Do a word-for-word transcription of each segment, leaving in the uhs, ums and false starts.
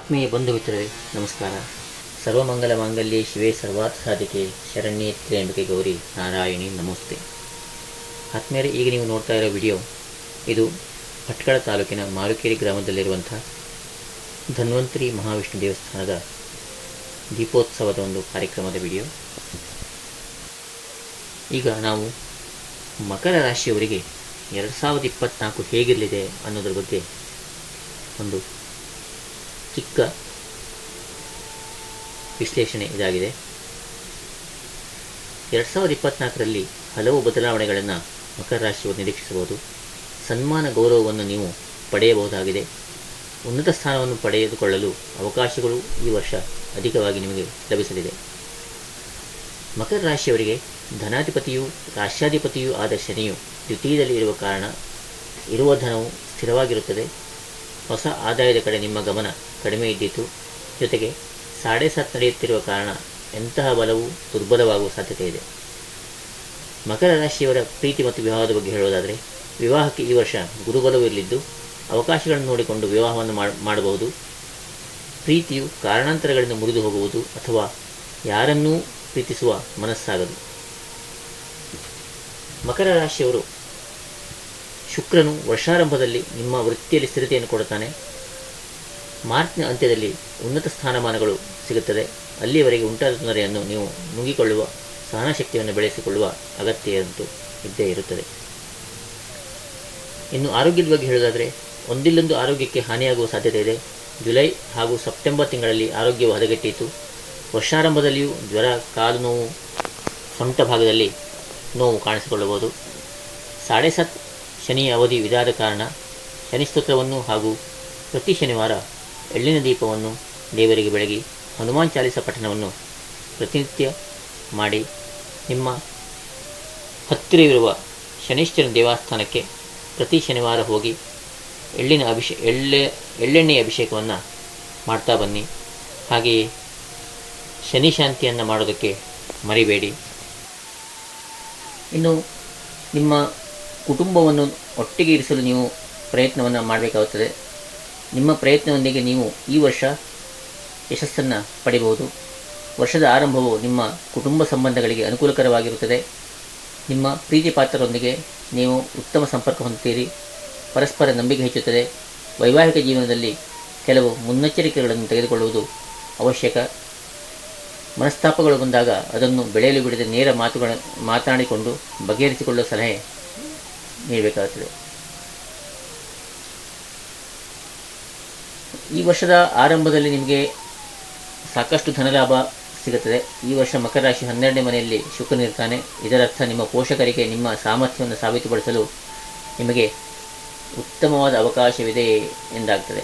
ಆತ್ಮೀಯ ಬಂಧು ಮಿತ್ರರೇ ನಮಸ್ಕಾರ. ಸರ್ವಮಂಗಲ ಮಾಂಗಲ್ಯೆ ಶಿವೇ ಸರ್ವಾರ್ಥ ಸಾಧಿಕೆ ಶರಣ್ಯೇ ತ್ರ್ಯಂಬಕೆ ಗೌರಿ ನಾರಾಯಣಿ ನಮೋಸ್ತೆ. ಆತ್ಮೀಯರೇ, ಈಗ ನೀವು ನೋಡ್ತಾ ಇರೋ ವಿಡಿಯೋ ಇದು ಭಟ್ಕಳ ತಾಲೂಕಿನ ಮಾರುಕೇರಿ ಗ್ರಾಮದಲ್ಲಿರುವಂಥ ಧನ್ವಂತರಿ ಮಹಾವಿಷ್ಣು ದೇವಸ್ಥಾನದ ದೀಪೋತ್ಸವದ ಒಂದು ಕಾರ್ಯಕ್ರಮದ ವಿಡಿಯೋ. ಈಗ ನಾವು ಮಕರ ರಾಶಿಯವರಿಗೆ ಎರಡು ಸಾವಿರದ ಇಪ್ಪತ್ತ್ನಾಲ್ಕು ಹೇಗಿರಲಿದೆ ಅನ್ನೋದ್ರ ಬಗ್ಗೆ ಒಂದು ಚಿಕ್ಕ ವಿಶ್ಲೇಷಣೆ ಇದಾಗಿದೆ. ಎರಡು ಸಾವಿರದ ಇಪ್ಪತ್ತ್ನಾಲ್ಕರಲ್ಲಿ ಹಲವು ಬದಲಾವಣೆಗಳನ್ನು ಮಕರ ರಾಶಿಯವರು ನಿರೀಕ್ಷಿಸಬಹುದು. ಸನ್ಮಾನ ಗೌರವವನ್ನು ನೀವು ಪಡೆಯಬಹುದಾಗಿದೆ. ಉನ್ನತ ಸ್ಥಾನವನ್ನು ಪಡೆದುಕೊಳ್ಳಲು ಅವಕಾಶಗಳು ಈ ವರ್ಷ ಅಧಿಕವಾಗಿ ನಿಮಗೆ ಲಭಿಸಲಿದೆ. ಮಕರ ರಾಶಿಯವರಿಗೆ ಧನಾಧಿಪತಿಯು ರಾಷ್ಟ್ರಾಧಿಪತಿಯೂ ಆದ ಶನಿಯು ದ್ವಿತೀಯದಲ್ಲಿ ಇರುವ ಕಾರಣ ಇರುವ ಧನವು ಸ್ಥಿರವಾಗಿರುತ್ತದೆ. ಹೊಸ ಆದಾಯದ ಕಡೆ ನಿಮ್ಮ ಗಮನ ಕಡಿಮೆ ಇದ್ದಿತು. ಜೊತೆಗೆ ಸಾಡೆ ಸಾತ್ ನಡೆಯುತ್ತಿರುವ ಕಾರಣ ಎಂತಹ ಬಲವು ದುರ್ಬಲವಾಗುವ ಸಾಧ್ಯತೆ ಇದೆ. ಮಕರ ರಾಶಿಯವರ ಪ್ರೀತಿ ಮತ್ತು ವಿವಾಹದ ಬಗ್ಗೆ ಹೇಳುವುದಾದರೆ, ವಿವಾಹಕ್ಕೆ ಈ ವರ್ಷ ಗುರುಬಲವು ಇರಲಿದ್ದು ಅವಕಾಶಗಳನ್ನು ನೋಡಿಕೊಂಡು ವಿವಾಹವನ್ನು ಮಾಡಬಹುದು. ಪ್ರೀತಿಯು ಕಾರಣಾಂತರಗಳಿಂದ ಮುರಿದು ಹೋಗುವುದು ಅಥವಾ ಯಾರನ್ನೂ ಪ್ರೀತಿಸುವ ಮನಸ್ಸಾಗದು. ಮಕರ ರಾಶಿಯವರು ಶುಕ್ರನು ವರ್ಷಾರಂಭದಲ್ಲಿ ನಿಮ್ಮ ವೃತ್ತಿಯಲ್ಲಿ ಸ್ಥಿರತೆಯನ್ನು ಕೊಡುತ್ತಾನೆ. ಮಾರ್ಚ್ನ ಅಂತ್ಯದಲ್ಲಿ ಉನ್ನತ ಸ್ಥಾನಮಾನಗಳು ಸಿಗುತ್ತದೆ. ಅಲ್ಲಿಯವರೆಗೆ ಉಂಟಾದ ತೊಂದರೆಯನ್ನು ನೀವು ನುಂಗಿಕೊಳ್ಳುವ ಸಹನಶಕ್ತಿಯನ್ನು ಬೆಳೆಸಿಕೊಳ್ಳುವ ಅಗತ್ಯವಂತೂ ಇದ್ದೇ ಇರುತ್ತದೆ. ಇನ್ನು ಆರೋಗ್ಯದ ಬಗ್ಗೆ ಹೇಳುವುದಾದರೆ, ಒಂದಿಲ್ಲೊಂದು ಆರೋಗ್ಯಕ್ಕೆ ಹಾನಿಯಾಗುವ ಸಾಧ್ಯತೆ ಇದೆ. ಜುಲೈ ಹಾಗೂ ಸೆಪ್ಟೆಂಬರ್ ತಿಂಗಳಲ್ಲಿ ಆರೋಗ್ಯವು ಹದಗೆಟ್ಟಿತು. ವರ್ಷಾರಂಭದಲ್ಲಿಯೂ ಜ್ವರ, ಕಾಲು ನೋವು, ಸೊಂಟ ಭಾಗದಲ್ಲಿ ನೋವು ಕಾಣಿಸಿಕೊಳ್ಳಬಹುದು. ಸಾಡೆ ಸಾತ್ ಶನಿಯ ಅವಧಿ ಇದಾದ ಕಾರಣ ಶನಿ ಸ್ತೋತ್ರವನ್ನು ಹಾಗೂ ಪ್ರತಿ ಶನಿವಾರ ಎಳ್ಳಿನ ದೀಪವನ್ನು ದೇವರಿಗೆ ಬೆಳಗಿ ಹನುಮಾನ್ ಚಾಲಿಸ ಪಠಣವನ್ನು ಪ್ರತಿನಿತ್ಯ ಮಾಡಿ ನಿಮ್ಮ ಹತ್ತಿರವಿರುವ ಶನೀಶ್ವರನ ದೇವಸ್ಥಾನಕ್ಕೆ ಪ್ರತಿ ಶನಿವಾರ ಹೋಗಿ ಎಳ್ಳಿನ ಅಭಿಷೇ ಎಳ್ಳೆ ಎಳ್ಳೆಣ್ಣೆಯ ಅಭಿಷೇಕವನ್ನು ಮಾಡ್ತಾ ಬನ್ನಿ. ಹಾಗೆಯೇ ಶನಿ ಶಾಂತಿಯನ್ನು ಮಾಡೋದಕ್ಕೆ ಮರಿಬೇಡಿ. ಇನ್ನು ನಿಮ್ಮ ಕುಟುಂಬವನ್ನು ಒಟ್ಟಿಗೆ ಇರಿಸಲು ನೀವು ಪ್ರಯತ್ನವನ್ನು ಮಾಡಬೇಕಾಗುತ್ತದೆ. ನಿಮ್ಮ ಪ್ರಯತ್ನದೊಂದಿಗೆ ನೀವು ಈ ವರ್ಷ ಯಶಸ್ಸನ್ನು ಪಡೆಯಬಹುದು. ವರ್ಷದ ಆರಂಭವು ನಿಮ್ಮ ಕುಟುಂಬ ಸಂಬಂಧಗಳಿಗೆ ಅನುಕೂಲಕರವಾಗಿರುತ್ತದೆ. ನಿಮ್ಮ ಪ್ರೀತಿ ಪಾತ್ರರೊಂದಿಗೆ ನೀವು ಉತ್ತಮ ಸಂಪರ್ಕ ಹೊಂದುತ್ತೀರಿ. ಪರಸ್ಪರ ನಂಬಿಕೆ ಹೆಚ್ಚುತ್ತದೆ. ವೈವಾಹಿಕ ಜೀವನದಲ್ಲಿ ಕೆಲವು ಮುನ್ನೆಚ್ಚರಿಕೆಗಳನ್ನು ತೆಗೆದುಕೊಳ್ಳುವುದು ಅವಶ್ಯಕ. ಮನಸ್ತಾಪಗಳು ಬಂದಾಗ ಅದನ್ನು ಬೆಳೆಯಲು ಬಿಡದೆ ನೇರ ಮಾತುಗಳ ಮಾತನಾಡಿಕೊಂಡು ಬಗೆಹರಿಸಿಕೊಳ್ಳುವ ಸಲಹೆ ನೀಡಬೇಕಾಗುತ್ತದೆ. ಈ ವರ್ಷದ ಆರಂಭದಲ್ಲಿ ನಿಮಗೆ ಸಾಕಷ್ಟು ಧನಲಾಭ ಸಿಗುತ್ತದೆ. ಈ ವರ್ಷ ಮಕರ ರಾಶಿ ಹನ್ನೆರಡನೇ ಮನೆಯಲ್ಲಿ ಶುಕ್ರನಿರ್ತಾನೆ. ಇದರರ್ಥ ನಿಮ್ಮ ಪೋಷಕರಿಗೆ ನಿಮ್ಮ ಸಾಮರ್ಥ್ಯವನ್ನು ಸಾಬೀತುಪಡಿಸಲು ನಿಮಗೆ ಉತ್ತಮವಾದ ಅವಕಾಶವಿದೆ ಎಂದಾಗ್ತದೆ.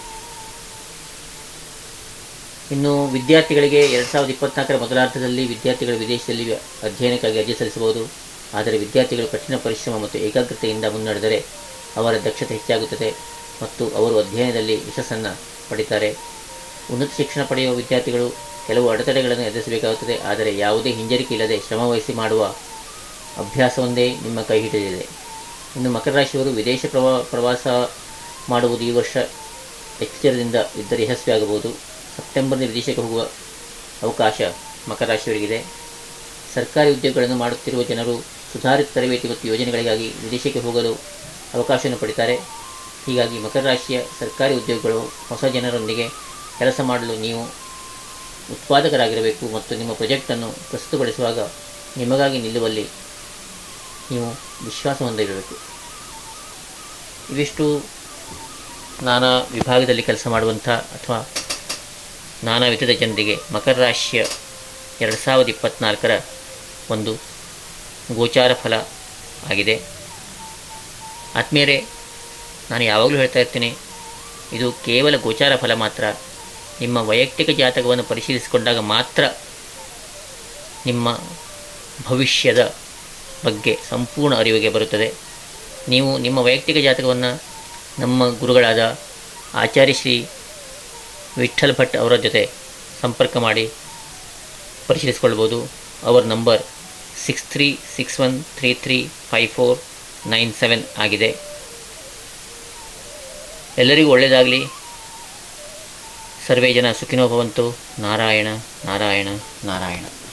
ಇನ್ನು ವಿದ್ಯಾರ್ಥಿಗಳಿಗೆ ಎರಡು ಸಾವಿರದ ಇಪ್ಪತ್ತ್ನಾಲ್ಕರ ಮೊದಲಾರ್ಧದಲ್ಲಿ ವಿದ್ಯಾರ್ಥಿಗಳು ವಿದೇಶದಲ್ಲಿ ಅಧ್ಯಯನಕ್ಕಾಗಿ ಅರ್ಜಿ ಸಲ್ಲಿಸಬಹುದು. ಆದರೆ ವಿದ್ಯಾರ್ಥಿಗಳು ಕಠಿಣ ಪರಿಶ್ರಮ ಮತ್ತು ಏಕಾಗ್ರತೆಯಿಂದ ಮುನ್ನಡೆದರೆ ಅವರ ದಕ್ಷತೆ ಹೆಚ್ಚಾಗುತ್ತದೆ ಮತ್ತು ಅವರು ಅಧ್ಯಯನದಲ್ಲಿ ಯಶಸ್ಸನ್ನು ಪಡೆಯುತ್ತಾರೆ. ಉನ್ನತ ಶಿಕ್ಷಣ ಪಡೆಯುವ ವಿದ್ಯಾರ್ಥಿಗಳು ಕೆಲವು ಅಡೆತಡೆಗಳನ್ನು ಎದುರಿಸಬೇಕಾಗುತ್ತದೆ. ಆದರೆ ಯಾವುದೇ ಹಿಂಜರಿಕೆ ಇಲ್ಲದೆ ಶ್ರಮವಹಿಸಿ ಮಾಡುವ ಅಭ್ಯಾಸವೊಂದೇ ನಿಮ್ಮ ಕೈ ಹಿಡಿದಿದೆ. ಇನ್ನು ಮಕರ ರಾಶಿಯವರು ವಿದೇಶ ಪ್ರವಾ ಪ್ರವಾಸ ಮಾಡುವುದು ಈ ವರ್ಷ ಎಚ್ಚರದಿಂದ ಇದ್ದರೆ ಯಶಸ್ವಿಯಾಗಬಹುದು. ಸೆಪ್ಟೆಂಬರ್ನಲ್ಲಿ ವಿದೇಶಕ್ಕೆ ಹೋಗುವ ಅವಕಾಶ ಮಕರ ರಾಶಿಯವರಿಗಿದೆ. ಸರ್ಕಾರಿ ಉದ್ಯೋಗಗಳನ್ನು ಮಾಡುತ್ತಿರುವ ಜನರು ಸುಧಾರಿತ ತರಬೇತಿ ಮತ್ತು ಯೋಜನೆಗಳಿಗಾಗಿ ವಿದೇಶಕ್ಕೆ ಹೋಗಲು ಅವಕಾಶವನ್ನು ಪಡೆಯುತ್ತಾರೆ. ಹೀಗಾಗಿ ಮಕರ ರಾಶಿಯ ಸರ್ಕಾರಿ ಉದ್ಯೋಗಗಳು ಹೊಸ ಜನರೊಂದಿಗೆ ಕೆಲಸ ಮಾಡಲು ನೀವು ಉತ್ಪಾದಕರಾಗಿರಬೇಕು ಮತ್ತು ನಿಮ್ಮ ಪ್ರಾಜೆಕ್ಟನ್ನು ಪ್ರಸ್ತುತಪಡಿಸುವಾಗ ನಿಮಗಾಗಿ ನಿಲ್ಲುವಲ್ಲಿ ನೀವು ವಿಶ್ವಾಸ ಹೊಂದಿರಬೇಕು. ಇವಿಷ್ಟು ನಾನಾ ವಿಭಾಗದಲ್ಲಿ ಕೆಲಸ ಮಾಡುವಂಥ ಅಥವಾ ನಾನಾ ವಿಧದ ಜನರಿಗೆ ಮಕರ ರಾಶಿಯ ಎರಡು ಸಾವಿರದ ಇಪ್ಪತ್ತ್ನಾಲ್ಕರ ಒಂದು ಗೋಚಾರ ಫಲ ಆಗಿದೆ. ಆತ್ಮೀಯರೇ, ನಾನು ಯಾವಾಗಲೂ ಹೇಳ್ತಾ ಇರ್ತೀನಿ, ಇದು ಕೇವಲ ಗೋಚಾರ ಫಲ ಮಾತ್ರ. ನಿಮ್ಮ ವೈಯಕ್ತಿಕ ಜಾತಕವನ್ನು ಪರಿಶೀಲಿಸಿಕೊಂಡಾಗ ಮಾತ್ರ ನಿಮ್ಮ ಭವಿಷ್ಯದ ಬಗ್ಗೆ ಸಂಪೂರ್ಣ ಅರಿವಿಗೆ ಬರುತ್ತದೆ. ನೀವು ನಿಮ್ಮ ವೈಯಕ್ತಿಕ ಜಾತಕವನ್ನು ನಮ್ಮ ಗುರುಗಳಾದ ಆಚಾರ್ಯ ಶ್ರೀ ವಿಠ್ಠಲ್ ಭಟ್ ಅವರ ಜೊತೆ ಸಂಪರ್ಕ ಮಾಡಿ ಪರಿಶೀಲಿಸಿಕೊಳ್ಬೋದು. ಅವರ number six three six one three three five four nine seven ಆಗಿದೆ. ಎಲ್ಲರಿಗೂ ಒಳ್ಳೆಯದಾಗಲಿ. ಸರ್ವೇ ಜನ ಸುಖಿನೋ ಭವಂತು. ನಾರಾಯಣ ನಾರಾಯಣ ನಾರಾಯಣ.